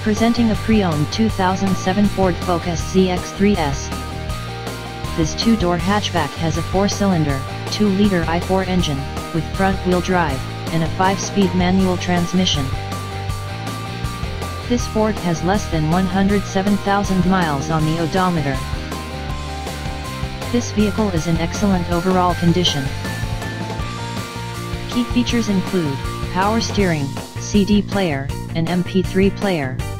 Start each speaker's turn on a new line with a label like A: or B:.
A: Presenting a pre-owned 2007 Ford Focus ZX3 S. This two-door hatchback has a 4-cylinder, 2-liter i4 engine, with front-wheel drive, and a 5-speed manual transmission. This Ford has less than 107,000 miles on the odometer. This vehicle is in excellent overall condition. Key features include power steering, CD player, and MP3 player.